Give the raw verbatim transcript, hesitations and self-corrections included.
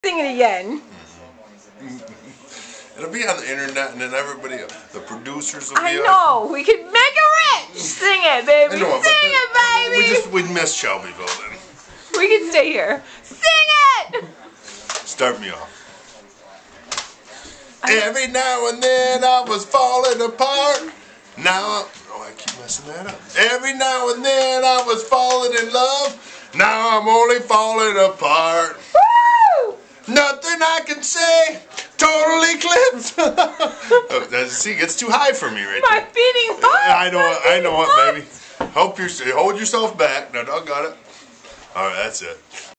Sing it again. It'll be on the internet, and then everybody, the producers will be I know. On. We could make it rich. Sing it, baby. Know, Sing it, baby. We just we miss Shelbyville then. We can stay here. Sing it. Start me off. I Every now and then I was falling apart. Now, oh, I keep messing that up. Every now and then I was falling in love. Now I'm only falling apart. Woo! Nothing I can say. Total eclipse. Oh, see, it's too high for me right My there. beating heart. I know, I know it, baby. Hope you hold yourself back. Now, doggone it. All right, that's it.